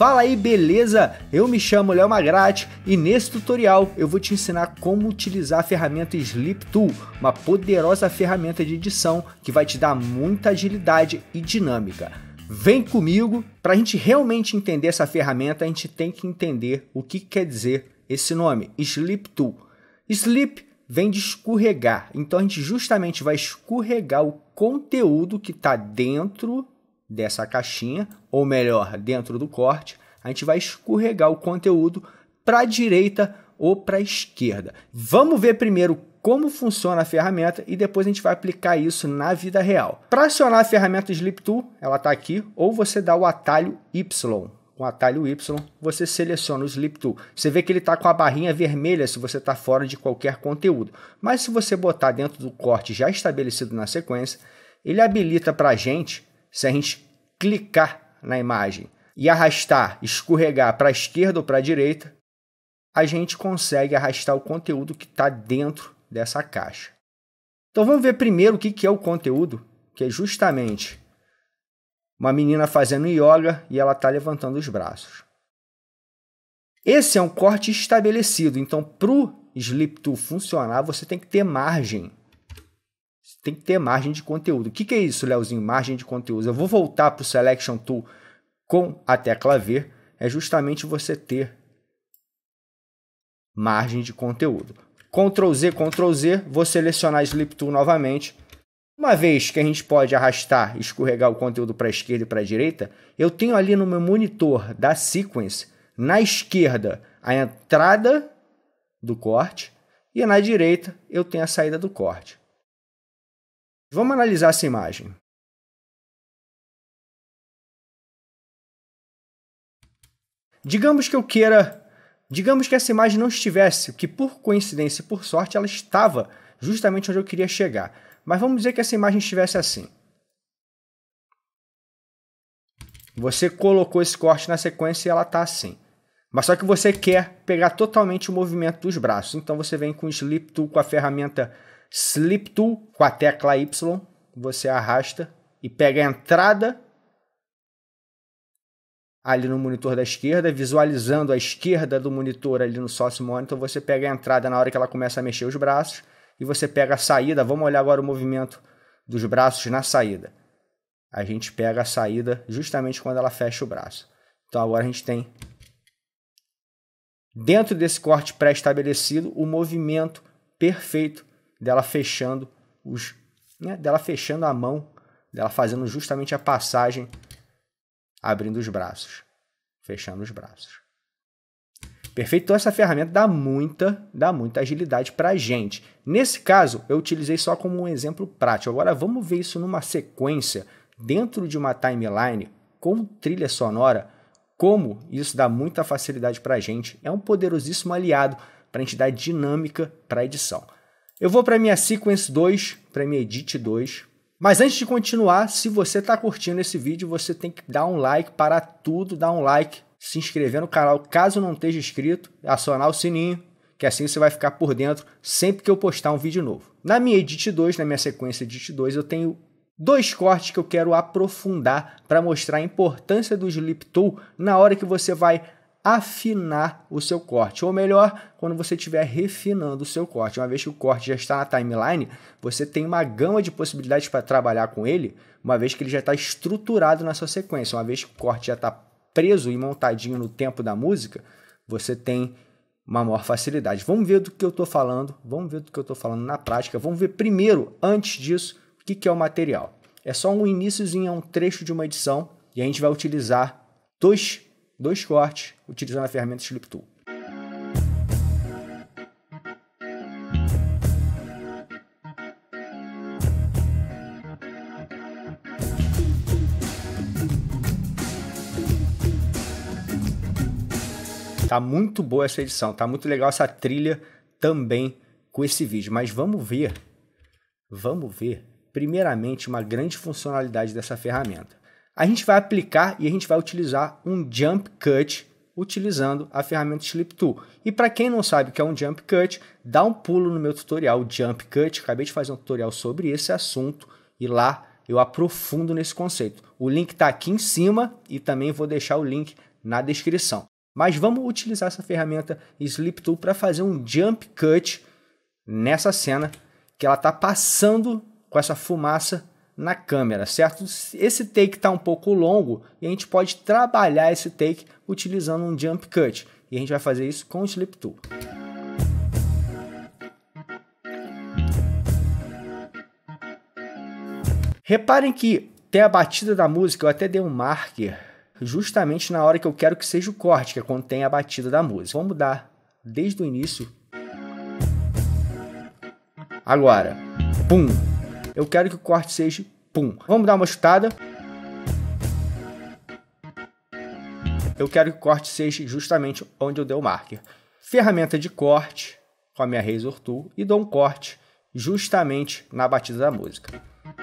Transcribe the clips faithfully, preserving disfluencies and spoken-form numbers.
Fala aí, beleza? Eu me chamo Léo Magrati e nesse tutorial eu vou te ensinar como utilizar a ferramenta Sleep Tool, uma poderosa ferramenta de edição que vai te dar muita agilidade e dinâmica. Vem comigo, para a gente realmente entender essa ferramenta, a gente tem que entender o que quer dizer esse nome, Sleep Tool. Sleep vem de escorregar, então a gente justamente vai escorregar o conteúdo que está dentro dessa caixinha, ou melhor, dentro do corte, a gente vai escorregar o conteúdo para a direita ou para a esquerda. Vamos ver primeiro como funciona a ferramenta e depois a gente vai aplicar isso na vida real. Para acionar a ferramenta Sleep Tool, ela está aqui, ou você dá o atalho Y. Com o atalho Y, você seleciona o Sleep Tool. Você vê que ele está com a barrinha vermelha se você está fora de qualquer conteúdo. Mas se você botar dentro do corte já estabelecido na sequência, ele habilita para a gente, se a gente clicar na imagem e arrastar, escorregar para a esquerda ou para a direita, a gente consegue arrastar o conteúdo que está dentro dessa caixa. Então vamos ver primeiro o que é o conteúdo, que é justamente uma menina fazendo yoga e ela está levantando os braços. Esse é um corte estabelecido, então para o Sleep Tool funcionar, você tem que ter margem. Tem que ter margem de conteúdo. O que, que é isso, Leozinho? Margem de conteúdo. Eu vou voltar para o Selection Tool com a tecla V. É justamente você ter margem de conteúdo. control Z, control Z. Vou selecionar Sleep Tool novamente. Uma vez que a gente pode arrastar e escorregar o conteúdo para a esquerda e para a direita, eu tenho ali no meu monitor da Sequence, na esquerda, a entrada do corte e na direita eu tenho a saída do corte. Vamos analisar essa imagem. Digamos que eu queira, digamos que essa imagem não estivesse, que por coincidência e por sorte ela estava justamente onde eu queria chegar. Mas vamos dizer que essa imagem estivesse assim. Você colocou esse corte na sequência e ela está assim. Mas só que você quer pegar totalmente o movimento dos braços. Então você vem com o Sleep Tool, com a ferramenta Sleep Tool, com a tecla Y, você arrasta e pega a entrada ali no monitor da esquerda, visualizando a esquerda do monitor ali no Source Monitor, você pega a entrada na hora que ela começa a mexer os braços e você pega a saída. Vamos olhar agora o movimento dos braços na saída. A gente pega a saída justamente quando ela fecha o braço. Então agora a gente tem, dentro desse corte pré-estabelecido, o movimento perfeito dela fechando os, né, dela fechando a mão, dela fazendo justamente a passagem, abrindo os braços, fechando os braços. Perfeito? Então essa ferramenta dá muita, dá muita agilidade para a gente. Nesse caso, eu utilizei só como um exemplo prático. Agora vamos ver isso numa sequência, dentro de uma timeline, com trilha sonora, como isso dá muita facilidade para a gente. É um poderosíssimo aliado para a gente dar dinâmica para a edição. Eu vou para a minha Sequence dois, para a minha Edit dois. Mas antes de continuar, se você está curtindo esse vídeo, você tem que dar um like para tudo, dar um like, se inscrever no canal caso não esteja inscrito, acionar o sininho, que assim você vai ficar por dentro sempre que eu postar um vídeo novo. Na minha Edit dois, na minha sequência Edit dois, eu tenho dois cortes que eu quero aprofundar para mostrar a importância do Sleep Tool na hora que você vai afinar o seu corte, ou melhor, quando você estiver refinando o seu corte. Uma vez que o corte já está na timeline, você tem uma gama de possibilidades para trabalhar com ele, uma vez que ele já está estruturado na sua sequência. Uma vez que o corte já está preso e montadinho no tempo da música, você tem uma maior facilidade. Vamos ver do que eu estou falando, vamos ver do que eu estou falando na prática. Vamos ver primeiro, antes disso, o que é o material. É só um iniciozinho, é um trecho de uma edição, e a gente vai utilizar dois Dois cortes utilizando a ferramenta Sleep Tool. Tá muito boa essa edição, tá muito legal essa trilha também com esse vídeo. Mas vamos ver, vamos ver primeiramente uma grande funcionalidade dessa ferramenta. A gente vai aplicar e a gente vai utilizar um Jump Cut utilizando a ferramenta Sleep Tool. E para quem não sabe o que é um Jump Cut, dá um pulo no meu tutorial Jump Cut. Acabei de fazer um tutorial sobre esse assunto e lá eu aprofundo nesse conceito. O link está aqui em cima e também vou deixar o link na descrição. Mas vamos utilizar essa ferramenta Sleep Tool para fazer um jump cut nessa cena que ela está passando com essa fumaça na câmera, certo? Esse take está um pouco longo e a gente pode trabalhar esse take utilizando um jump cut. E a gente vai fazer isso com o Sleep Tool. Reparem que tem a batida da música, eu até dei um marker justamente na hora que eu quero que seja o corte, que é quando tem a batida da música. Vamos mudar desde o início. Agora, pum. Eu quero que o corte seja pum. Vamos dar uma chutada. Eu quero que o corte seja justamente onde eu dei o marker. Ferramenta de corte com a minha Razor Tool e dou um corte justamente na batida da música.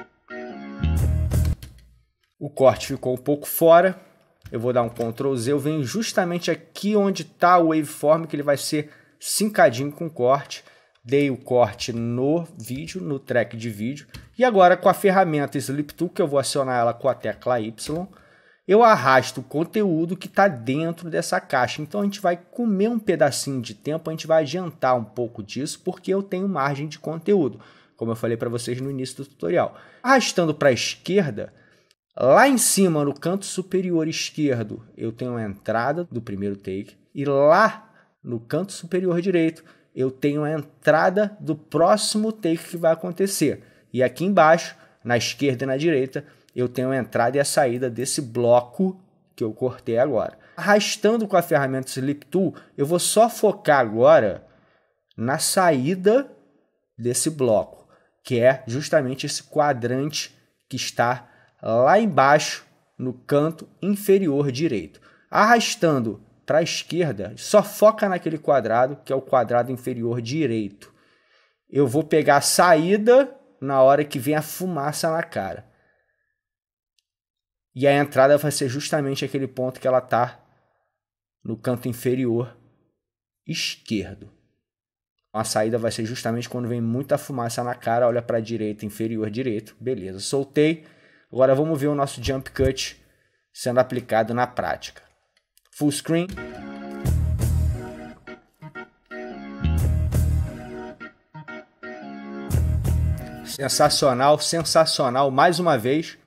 O corte ficou um pouco fora. Eu vou dar um control Z, eu venho justamente aqui onde está o waveform, que ele vai ser sincadinho com o corte. Dei o corte no vídeo, no track de vídeo. E agora com a ferramenta Sleep Tool, que eu vou acionar ela com a tecla Y, eu arrasto o conteúdo que está dentro dessa caixa. Então a gente vai comer um pedacinho de tempo, a gente vai adiantar um pouco disso, porque eu tenho margem de conteúdo, como eu falei para vocês no início do tutorial. Arrastando para a esquerda, lá em cima, no canto superior esquerdo, eu tenho a entrada do primeiro take. E lá no canto superior direito, eu tenho a entrada do próximo take que vai acontecer. E aqui embaixo, na esquerda e na direita, eu tenho a entrada e a saída desse bloco que eu cortei agora. Arrastando com a ferramenta Sleep Tool, eu vou só focar agora na saída desse bloco, que é justamente esse quadrante que está lá embaixo no canto inferior direito. Arrastando para a esquerda, só foca naquele quadrado, que é o quadrado inferior direito. Eu vou pegar a saída na hora que vem a fumaça na cara. E a entrada vai ser justamente aquele ponto que ela está no canto inferior esquerdo. A saída vai ser justamente quando vem muita fumaça na cara, olha para a direita, inferior direito. Beleza, soltei. Agora vamos ver o nosso jump cut sendo aplicado na prática. Full screen. Sensacional, sensacional, mais uma vez.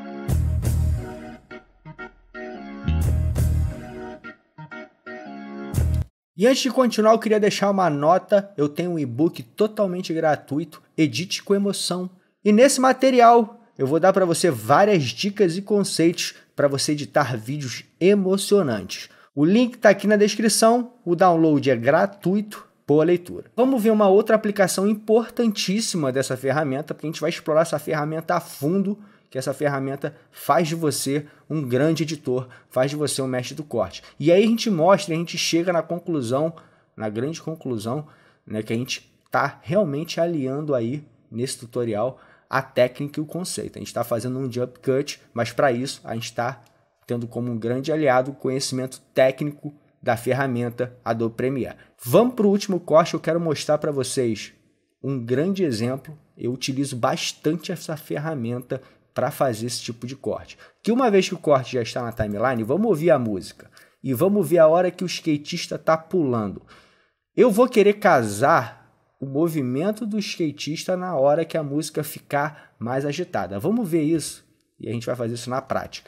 E antes de continuar, eu queria deixar uma nota. Eu tenho um e-book totalmente gratuito, Edite com Emoção. E nesse material eu vou dar para você várias dicas e conceitos para você editar vídeos emocionantes. O link está aqui na descrição, o download é gratuito, boa leitura. Vamos ver uma outra aplicação importantíssima dessa ferramenta, porque a gente vai explorar essa ferramenta a fundo, que essa ferramenta faz de você um grande editor, faz de você um mestre do corte. E aí a gente mostra, a gente chega na conclusão, na grande conclusão, né, que a gente está realmente aliando aí nesse tutorial a técnica e o conceito. A gente está fazendo um jump cut, mas para isso a gente está tendo como um grande aliado o conhecimento técnico da ferramenta Adobe Premiere. Vamos para o último corte, eu quero mostrar para vocês um grande exemplo. Eu utilizo bastante essa ferramenta para fazer esse tipo de corte. Que uma vez que o corte já está na timeline, vamos ouvir a música e vamos ver a hora que o skatista está pulando. Eu vou querer casar o movimento do skatista na hora que a música ficar mais agitada. Vamos ver isso e a gente vai fazer isso na prática.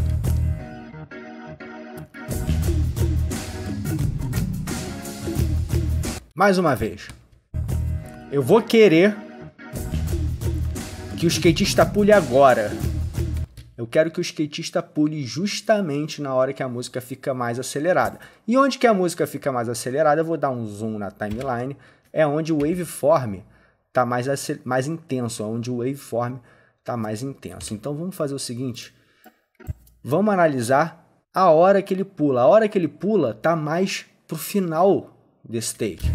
Mais uma vez. Eu vou querer que o skatista pule agora. Eu quero que o skatista pule justamente na hora que a música fica mais acelerada. E onde que a música fica mais acelerada, eu vou dar um zoom na timeline. É onde o waveform está mais, mais intenso, é onde o waveform está mais intenso. Então vamos fazer o seguinte, vamos analisar a hora que ele pula. A hora que ele pula está mais para o final desse take.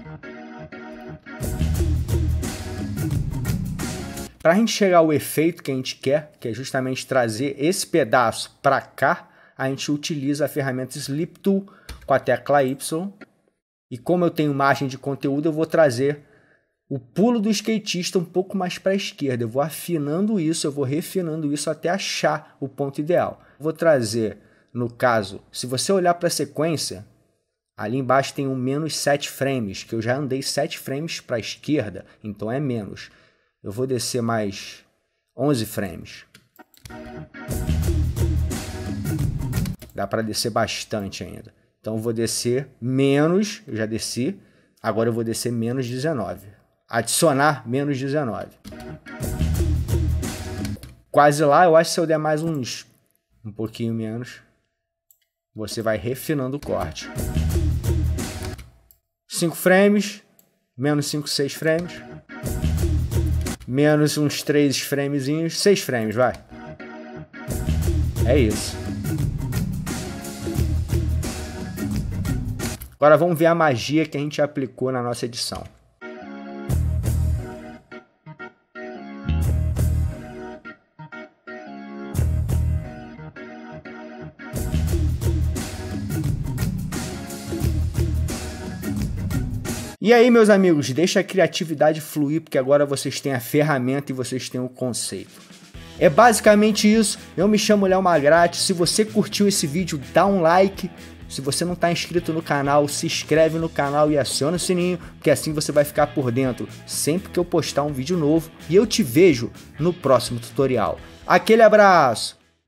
Para a gente chegar ao efeito que a gente quer, que é justamente trazer esse pedaço para cá, a gente utiliza a ferramenta Sleep Tool com a tecla Y. E como eu tenho margem de conteúdo, eu vou trazer o pulo do skatista um pouco mais para a esquerda. Eu vou afinando isso, eu vou refinando isso até achar o ponto ideal. Vou trazer no caso, se você olhar para a sequência, ali embaixo tem um menos sete frames, que eu já andei sete frames para a esquerda, então é menos. Eu vou descer mais onze frames. Dá para descer bastante ainda. Então eu vou descer menos, eu já desci, agora eu vou descer menos dezenove. Adicionar menos dezenove. Quase lá, eu acho que se eu der mais uns, um pouquinho menos, você vai refinando o corte. cinco frames, menos cinco, seis frames, menos uns três framezinhos, seis frames, vai. É isso. Agora vamos ver a magia que a gente aplicou na nossa edição. E aí, meus amigos, deixa a criatividade fluir, porque agora vocês têm a ferramenta e vocês têm o conceito. É basicamente isso. Eu me chamo Léo Magrati. Se você curtiu esse vídeo, dá um like. Se você não está inscrito no canal, se inscreve no canal e aciona o sininho, porque assim você vai ficar por dentro sempre que eu postar um vídeo novo. E eu te vejo no próximo tutorial. Aquele abraço!